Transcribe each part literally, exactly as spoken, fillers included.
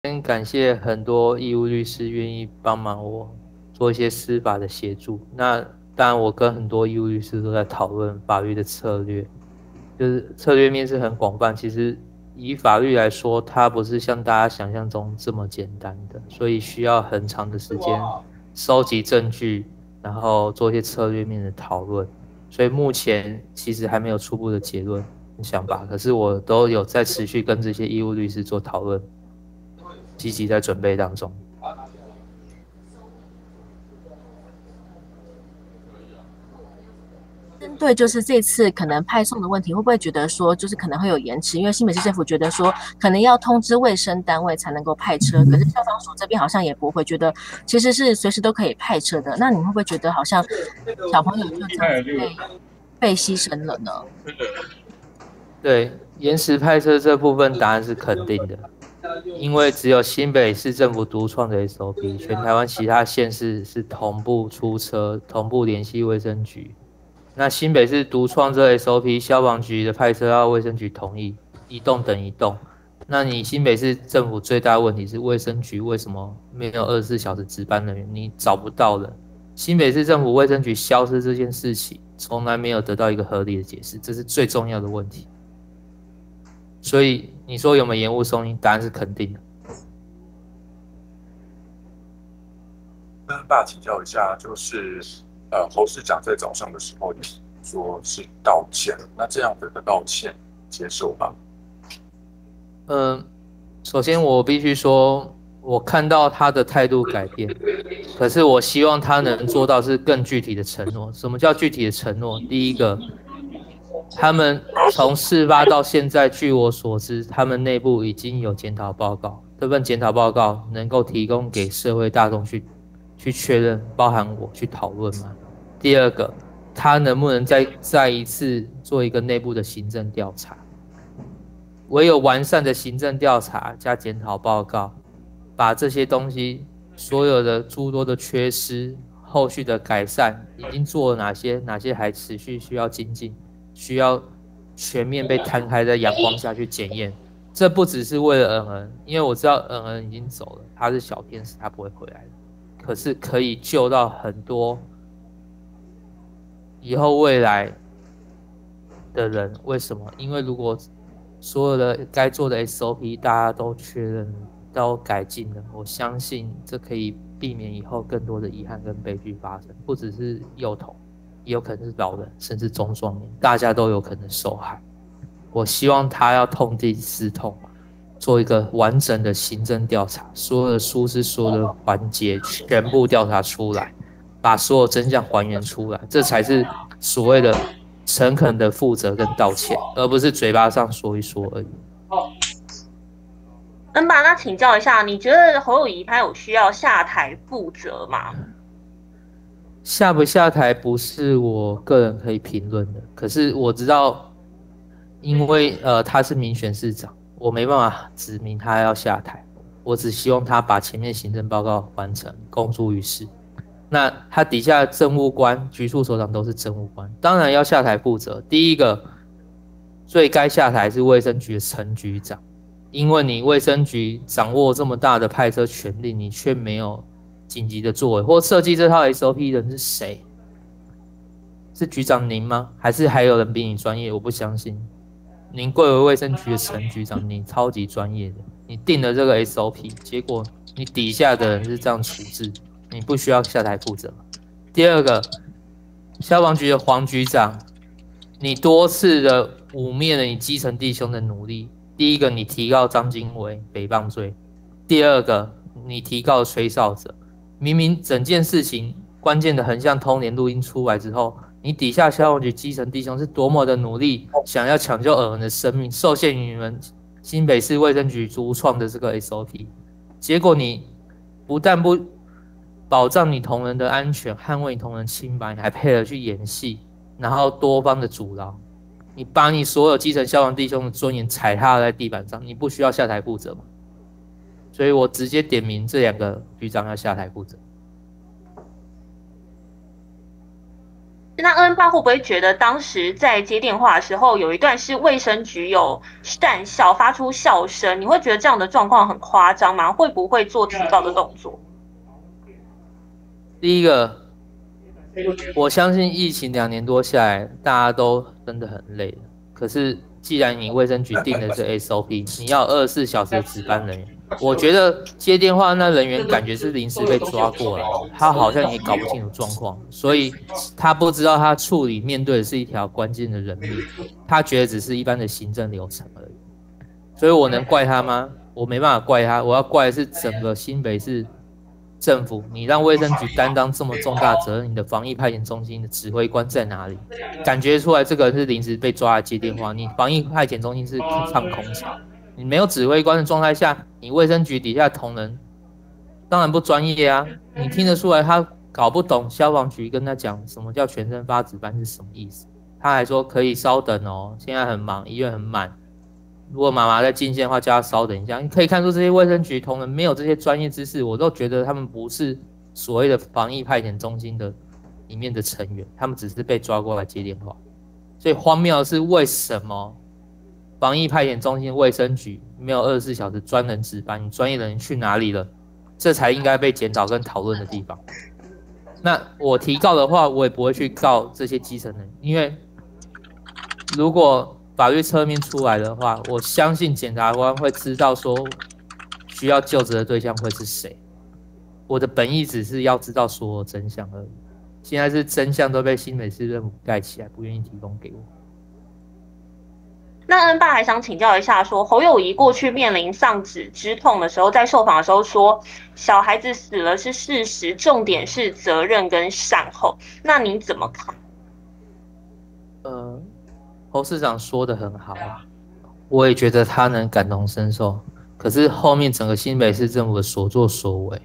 先感谢很多义务律师愿意帮忙我做一些司法的协助。那当然，我跟很多义务律师都在讨论法律的策略，就是策略面是很广泛。其实以法律来说，它不是像大家想象中这么简单的，所以需要很长的时间收集证据，然后做一些策略面的讨论。所以目前其实还没有初步的结论想法，可是我都有在持续跟这些义务律师做讨论。积极在准备当中。 针对就是这次可能派送的问题，会不会觉得说就是可能会有延迟？因为新北市政府觉得说可能要通知卫生单位才能够派车，可是消防署这边好像也不会觉得其实是随时都可以派车的。那你会不会觉得好像小朋友就这样子被被牺牲了呢？ 对，延迟派车这部分答案是肯定的，因为只有新北市政府独创的 S O P， 全台湾其他县市是同步出车、同步联系卫生局。那新北市独创这 S O P， 消防局的派车要卫生局同意，一栋等一栋。那你新北市政府最大的问题是卫生局为什么没有二十四小时值班人员？你找不到人。新北市政府卫生局消失这件事情，从来没有得到一个合理的解释，这是最重要的问题。所以你说有没有延误送医？答案是肯定的。 跟爸请教一下，就是呃，侯市长在早上的时候说是道歉，那这样子的道歉接受吗？ 嗯，首先我必须说，我看到他的态度改变，可是我希望他能做到是更具体的承诺。什么叫具体的承诺？第一个，他们从事发到现在，据我所知，他们内部已经有检讨报告，这份检讨报告能够提供给社会大众去去确认，包含我去讨论吗？第二个，他能不能再再一次做一个内部的行政调查？唯有完善的行政调查加检讨报告，把这些东西所有的诸多的缺失、后续的改善已经做了哪些，哪些还持续需要精进，需要全面被摊开在阳光下去检验。这不只是为了恩恩，因为我知道恩恩已经走了，他是小天使，他不会回来的。可是可以救到很多以后未来的人，为什么？因为如果所有的该做的 S O P 大家都确认、都改进了，我相信这可以避免以后更多的遗憾跟悲剧发生。不只是幼童，也有可能是老人，甚至中壮年，大家都有可能受害。我希望他要痛定思痛，做一个完整的行政调查，所有的疏失、所有的环节全部调查出来，把所有真相还原出来，这才是所谓的诚恳的负责跟道歉，而不是嘴巴上说一说而已。 恩爸，那请教一下，你觉得侯友宜他有需要下台负责吗？ 下不下台不是我个人可以评论的，可是我知道，因为呃他是民选市长，我没办法指明他要下台，我只希望他把前面行政报告完成，公诸于世。那他底下的政务官、局处首长都是政务官，当然要下台负责。第一个，最该下台是卫生局的陈局长，因为你卫生局掌握这么大的派车权力，你却没有紧急的作为，或设计这套 S O P 的人是谁？是局长您吗？还是还有人比你专业？我不相信。您贵为卫生局的陈局长，你超级专业的，你定了这个 S O P， 结果你底下的人是这样处置。你不需要下台负责。第二个，消防局的黄局长，你多次的污蔑了你基层弟兄的努力。第一个，你提告张经纬诽谤罪；第二个，你提告吹哨者。明明整件事情关键的横向通联录音出来之后，你底下消防局基层弟兄是多么的努力，想要抢救尔文的生命，受限于你们新北市卫生局独创的这个 S O P， 结果你不但不保障你同仁的安全，捍卫你同仁清白，你还配合去演戏，然后多方的阻挠，你把你所有基层消防弟兄的尊严踩踏在地板上，你不需要下台负责吗？所以我直接点名这两个局长要下台负责。 那恩爸会不会觉得当时在接电话的时候，有一段是卫生局有讪笑，发出笑声？你会觉得这样的状况很夸张吗？会不会做提告的动作？ 第一个，我相信疫情两年多下来，大家都真的很累了。可是，既然你卫生局定的是 S O P， 你要二十四小时的值班人员，我觉得接电话那人员感觉是临时被抓过来，他好像也搞不清楚状况，所以他不知道他处理面对的是一条关键的人命，他觉得只是一般的行政流程而已。所以我能怪他吗？我没办法怪他，我要怪的是整个新北市政府，你让卫生局担当这么重大责任，你的防疫派遣中心的指挥官在哪里？感觉出来这个人是临时被抓来接电话，你防疫派遣中心是唱空桥，你没有指挥官的状态下，你卫生局底下同仁当然不专业啊！你听得出来他搞不懂消防局跟他讲什么叫全身发值班是什么意思？他还说可以稍等哦，现在很忙，医院很满。如果妈妈在进线的话，叫她稍等一下。你可以看出这些卫生局同仁没有这些专业知识，我都觉得他们不是所谓的防疫派遣中心的里面的成员，他们只是被抓过来接电话。所以荒谬的是，为什么防疫派遣中心卫生局没有二十四小时专人值班？你专业人员去哪里了？这才应该被检讨跟讨论的地方。那我提告的话，我也不会去告这些基层人，因为如果法律侧面出来的话，我相信检察官会知道说需要究责的对象会是谁。我的本意只是要知道所有真相而已。现在是真相都被新北市政府盖起来，不愿意提供给我。 那恩爸还想请教一下说，侯友宜过去面临丧子之痛的时候，在受访的时候说小孩子死了是事实，重点是责任跟善后，那你怎么看？ 呃，侯市长说的很好啊，我也觉得他能感同身受。可是后面整个新北市政府的所作所为，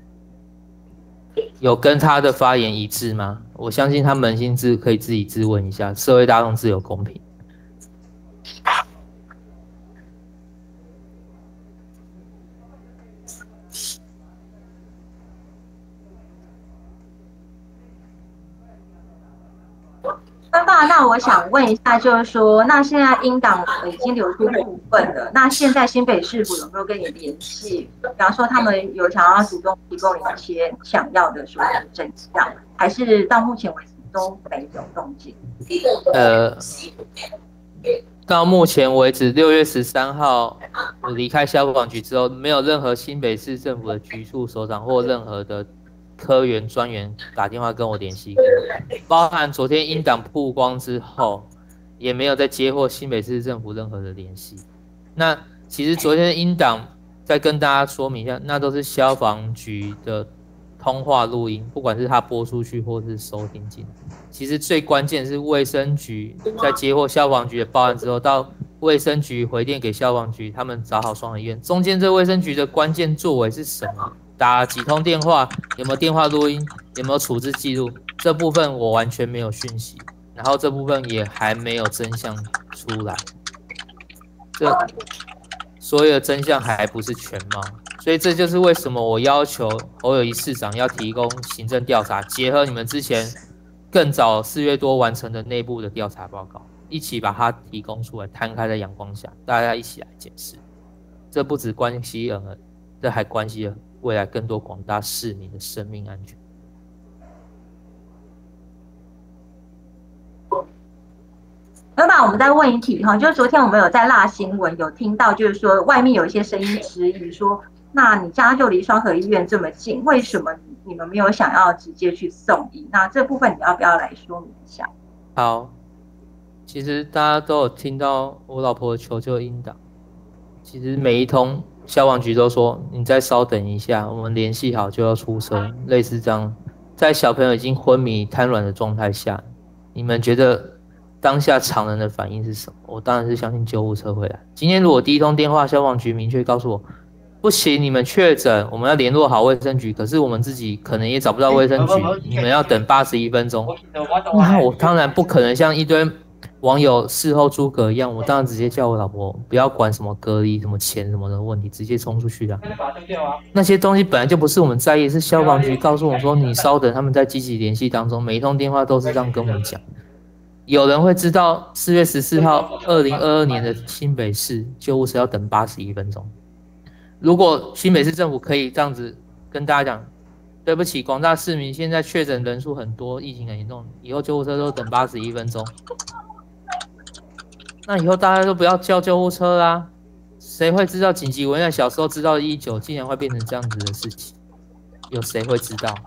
有跟他的发言一致吗？我相信他扪心自可以自己自问一下，社会大众自有公平。 恩爸，那我想问一下，就是说，那现在英党已经流出部分了，那现在新北市府有没有跟你联系？比方说，他们有想要主动提供你一些想要的所谓的真相，还是到目前为止都没有动静？ 呃，到目前为止，六月十三号我离开消防局之后，没有任何新北市政府的局处首长或任何的科员专员打电话跟我联系过，包含昨天英党曝光之后，也没有再接获新北市政府任何的联系。那其实昨天英党再跟大家说明一下，那都是消防局的通话录音，不管是他播出去或是收听进来。其实最关键是卫生局在接获消防局的报案之后，到卫生局回电给消防局，他们找好双合医院，中间这卫生局的关键作为是什么？打几通电话，有没有电话录音，有没有处置记录，这部分我完全没有讯息，然后这部分也还没有真相出来，这所有的真相还不是全貌，所以这就是为什么我要求侯友宜市长要提供行政调查，结合你们之前更早四月多完成的内部的调查报告，一起把它提供出来，摊开在阳光下，大家一起来检视。这不只关系人而已，这还关系了未来更多广大市民的生命安全。 那么我们再问一题哈，就是昨天我们有在辣新闻有听到，就是说外面有一些声音质疑说，那你家就离双和医院这么近，为什么你们没有想要直接去送医？那这部分你要不要来说明一下？ 好，其实大家都有听到我老婆求救音档，其实每一通消防局都说你再稍等一下，我们联系好就要出车，类似这样。在小朋友已经昏迷瘫软的状态下，你们觉得当下常人的反应是什么？我当然是相信救护车会来。今天如果第一通电话消防局明确告诉我，不行，你们确诊，我们要联络好卫生局，可是我们自己可能也找不到卫生局，你们要等八十一分钟，那我当然不可能像一堆网友事后诸葛一样，我当然直接叫我老婆不要管什么隔离、什么钱什么的问题，直接冲出去啊！那些东西本来就不是我们在意，是消防局告诉我说，你稍等，他们在积极联系当中，每一通电话都是这样跟我们讲。有人会知道四月十四号二零二二年的新北市救护车要等八十一分钟。如果新北市政府可以这样子跟大家讲，对不起，广大市民，现在确诊人数很多，疫情很严重，以后救护车都等八十一分钟。那以后大家都不要叫救护车啦，谁会知道紧急危难？小时候知道一一九，竟然会变成这样子的事情，有谁会知道？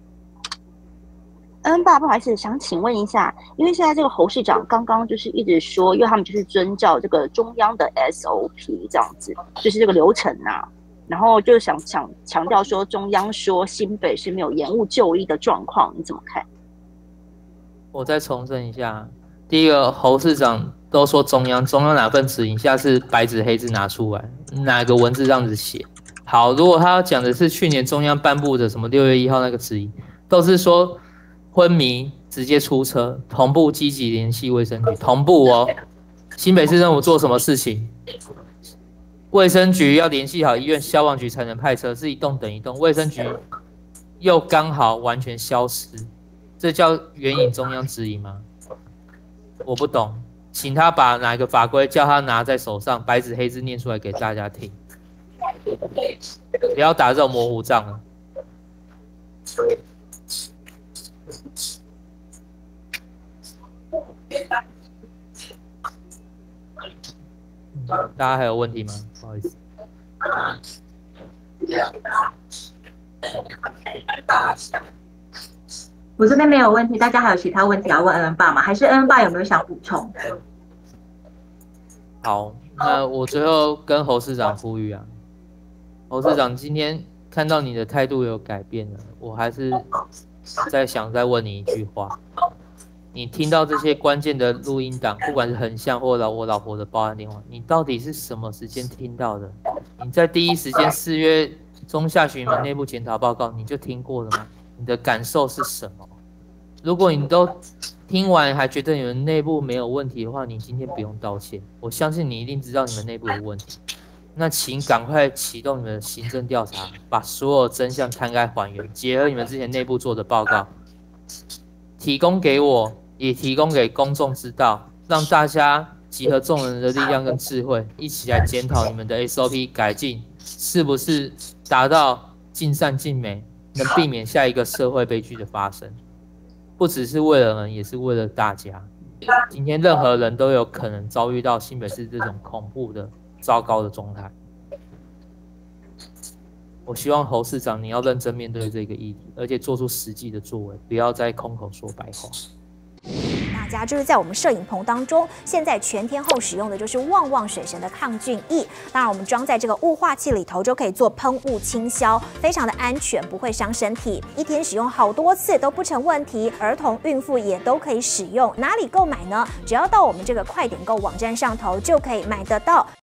嗯，爸，不好意思，想请问一下，因为现在这个侯市长刚刚就是一直说，因为他们就是遵照这个中央的 S O P 这样子，就是这个流程啊，然后就是想想强调说，中央说新北是没有延误就医的状况，你怎么看？ 我再重申一下，第一个，侯市长都说中央，中央哪份指引？下次白纸黑字拿出来，哪个文字这样子写？好，如果他要讲的是去年中央颁布的什么六月一号那个指引，都是说昏迷直接出车，同步积极联系卫生局，同步哦。新北市政府做什么事情？卫生局要联系好医院、消防局才能派车，是一栋等一栋。卫生局又刚好完全消失，这叫援引中央指引吗？我不懂，请他把哪个法规叫他拿在手上，白纸黑字念出来给大家听，不要打这种模糊仗了。大家还有问题吗？不好意思。 我这边没有问题，大家还有其他问题要问恩恩爸吗？还是恩恩爸有没有想补充？ 好，那我最后跟侯市长呼吁啊，侯市长今天看到你的态度有改变了，我还是再想再问你一句话。你听到这些关键的录音档，不管是横向或我老婆的报案电话，你到底是什么时间听到的？你在第一时间四月中下旬你们内部检讨报告，你就听过了吗？你的感受是什么？如果你都听完还觉得你们内部没有问题的话，你今天不用道歉。我相信你一定知道你们内部有问题。那请赶快启动你们的行政调查，把所有真相摊开还原，结合你们之前内部做的报告，提供给我，也提供给公众知道，让大家集合众人的力量跟智慧，一起来检讨你们的 S O P 改进是不是达到尽善尽美，能避免下一个社会悲剧的发生。不只是为了人，也是为了大家。今天任何人都有可能遭遇到新北市这种恐怖的、糟糕的状态。我希望侯市长你要认真面对这个议题，而且做出实际的作为，不要再空口说白话。 大家就是在我们摄影棚当中，现在全天候使用的就是旺旺水神的抗菌液。当然，我们装在这个雾化器里头，就可以做喷雾清消，非常的安全，不会伤身体。一天使用好多次都不成问题，儿童、孕妇也都可以使用。哪里购买呢？只要到我们这个快点购网站上头就可以买得到。